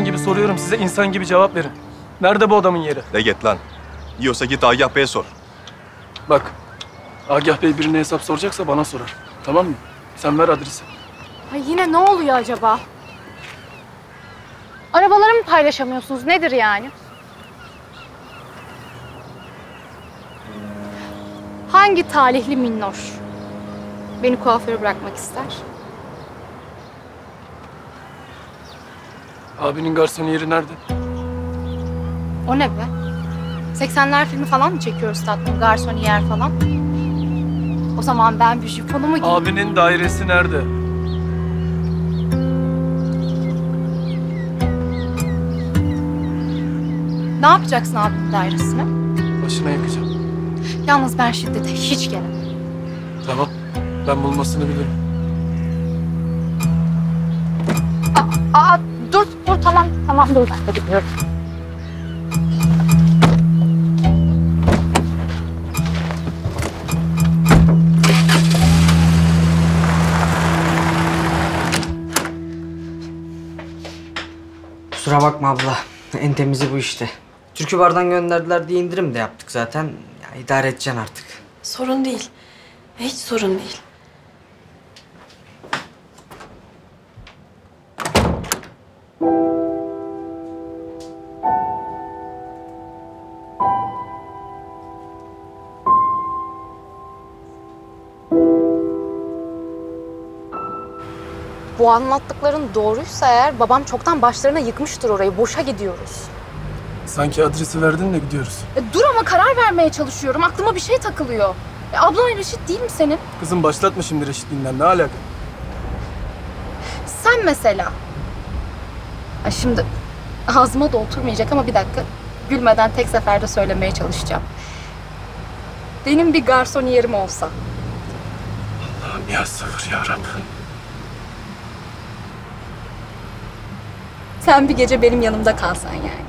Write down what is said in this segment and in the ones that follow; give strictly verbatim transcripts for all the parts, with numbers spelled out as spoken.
İnsan gibi soruyorum size, insan gibi cevap verin. Nerede bu adamın yeri? De git lan. Yiyorsa git Agah Bey'e sor. Bak, Agah Bey birine hesap soracaksa bana sorar. Tamam mı? Sen ver adresi. Ay yine ne oluyor acaba? Arabaları mı paylaşamıyorsunuz? Nedir yani? Hangi talihli minnoş beni kuaföre bırakmak ister? Abinin garson yeri nerede? O ne be? seksenler filmi falan mı çekiyoruz tatlım? Garsoniyer falan. O zaman ben bir jiponumu giyeyim. Abinin dairesi nerede? Ne yapacaksın abinin dairesine? Başına yakacağım. Yalnız ben şiddete hiç gelemem. Tamam, ben bulmasını bilirim. Aa, aa dur, dur tamam, tamam dur ben de gidiyorum. Kusura bakma abla. En temizi bu işte. Türkü Bar'dan gönderdiler diye indirim de yaptık zaten. Ya idare edeceksin artık. Sorun değil. Hiç sorun değil. Bu anlattıkların doğruysa eğer babam çoktan başlarına yıkmıştır orayı. Boşa gidiyoruz. Sanki adresi verdin de gidiyoruz. E, dur ama karar vermeye çalışıyorum. Aklıma bir şey takılıyor. E, ablan Reşit değil mi senin? Kızım başlatma şimdi reşitliğinden, ne alaka? Sen mesela. Ay şimdi ağzıma da oturmayacak ama bir dakika. Gülmeden tek seferde söylemeye çalışacağım. Benim bir garsoniyerim olsa. Allah'ım ya sabır ya Rabbim. Sen bir gece benim yanımda kalsan yani.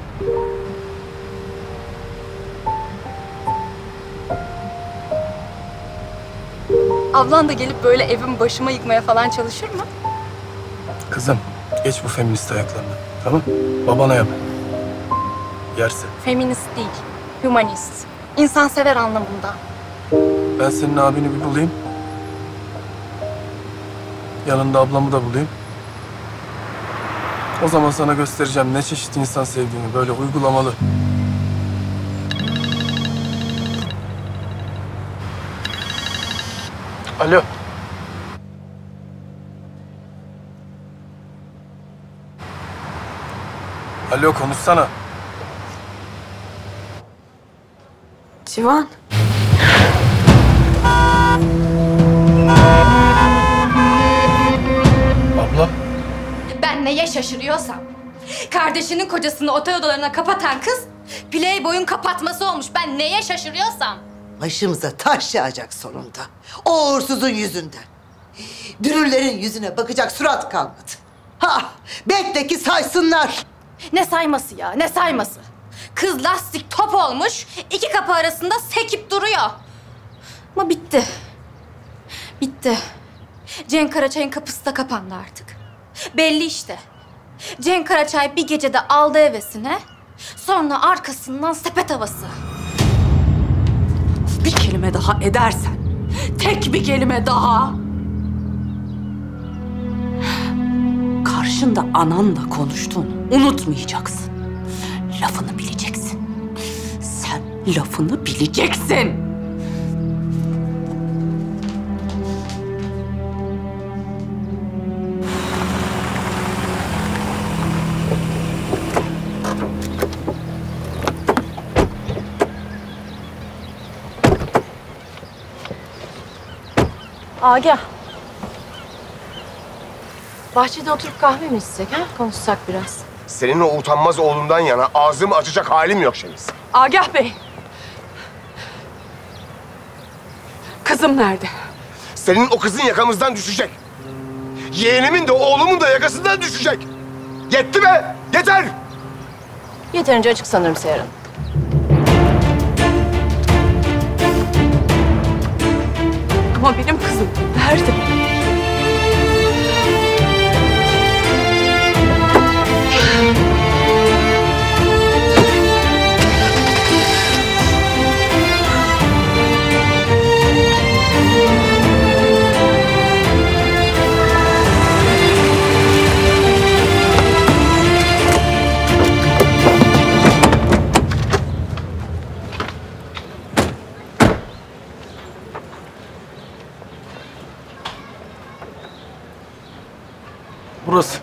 Ablan da gelip böyle evimi başıma yıkmaya falan çalışır mı? Kızım, geç bu feminist ayaklarına. Tamam? Babana yap. Yersin. Feminist değil, humanist. İnsansever anlamında. Ben senin abini bir bulayım. Yanında ablamı da bulayım. O zaman sana göstereceğim ne çeşit insan sevdiğini, böyle uygulamalı. Alo. Alo, konuşsana. Civan. Abla. Ben neye şaşırıyorsam. Kardeşinin kocasını otel odalarına kapatan kız Playboy'un kapatması olmuş. Ben neye şaşırıyorsam. Başımıza taş yağacak sonunda. O uğursuzun yüzünden. Dünürlerin yüzüne bakacak surat kalmadı. Ha, bekle ki saysınlar. Ne sayması ya, ne sayması? Kız lastik top olmuş, iki kapı arasında sekip duruyor. Ama bitti. Bitti. Cenk Karaçay'ın kapısı da kapandı artık. Belli işte. Cenk Karaçay bir gecede aldı hevesine, sonra arkasından sepet havası. Bir kelime daha edersen, tek bir kelime daha... karşında ananla konuştuğunu unutmayacaksın. Lafını bileceksin. Sen lafını bileceksin. Agah. Bahçede oturup kahve mi içsek ha? Konuşsak biraz. Senin o utanmaz oğlundan yana ağzımı açacak halim yok Şeniz. Agah Bey. Kızım nerede? Senin o kızın yakamızdan düşecek. Yeğenimin de oğlumun da yakasından düşecek. Yetti be! Yeter! Yeterince açık sanırım Seher Hanım. Ama benim kızım nerede? burası.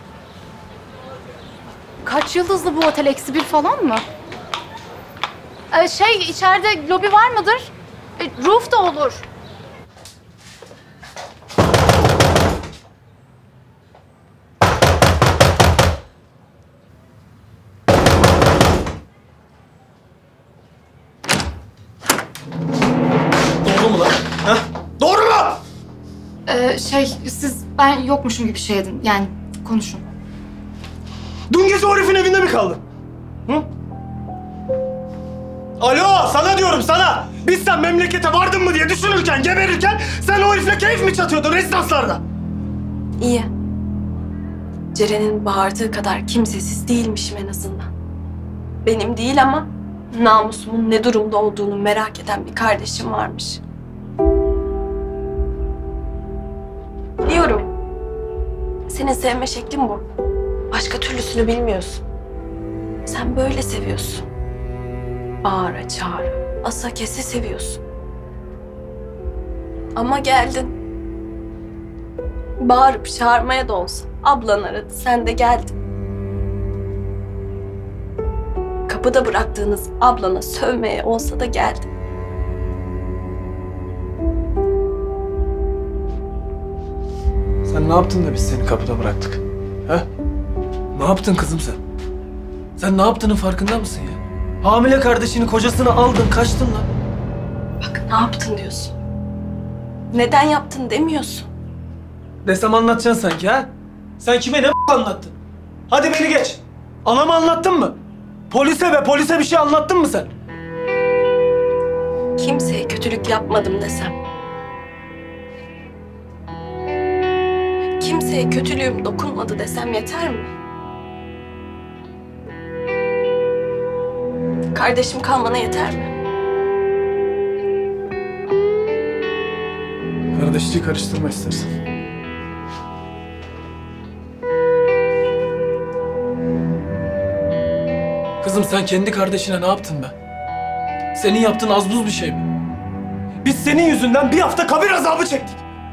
Kaç yıldızlı bu otel? Eksi bir falan mı? Ee, şey, içeride lobi var mıdır? Ee, roof da olur. Doğru mu lan? Ha? Doğru mu? Ee, şey, siz ben yokmuşum gibi şey edin. Yani konuşun. Dün gece o herifin evinde mi kaldın? Hı? Alo, sana diyorum sana. Biz sen memlekete vardın mı diye düşünürken, geberirken sen o herifle keyif mi çatıyordun rezidanslarda? İyi. Ceren'in bağırdığı kadar kimsesiz değilmişim en azından. Benim değil ama namusumun ne durumda olduğunu merak eden bir kardeşim varmış. Biliyorum. Senin sevme şeklin bu. Başka türlüsünü bilmiyorsun. Sen böyle seviyorsun. Bağıra çağıra, asa kese seviyorsun. Ama geldin. Bağırıp çağırmaya da olsa ablan aradı, sen de geldin. Kapıda bıraktığınız ablana sövmeye olsa da geldin. Sen ne yaptın da biz seni kapıda bıraktık? Ha? Ne yaptın kızım sen? Sen ne yaptığının farkında mısın ya? Hamile kardeşini, kocasını aldın, kaçtın lan. Bak ne yaptın diyorsun. Neden yaptın demiyorsun. Desem anlatacaksın sanki ha? Sen kime ne anlattın? Hadi beni geç. Anama anlattın mı? Polise ve polise bir şey anlattın mı sen? Kimseye kötülük yapmadım desem. Kimseye kötülüğüm dokunmadı desem yeter mi? Kardeşim kalmana yeter mi? Kardeşliği karıştırma istersen. Kızım sen kendi kardeşine ne yaptın be? Senin yaptığın az buz bir şey mi? Biz senin yüzünden bir hafta kabir azabı çektik.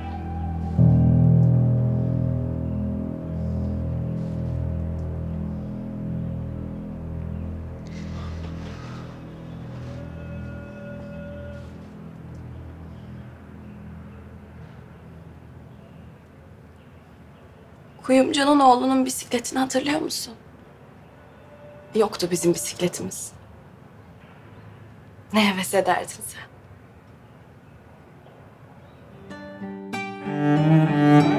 Kuyumcunun oğlunun bisikletini hatırlıyor musun? Yoktu bizim bisikletimiz. Ne heves ederdin sen?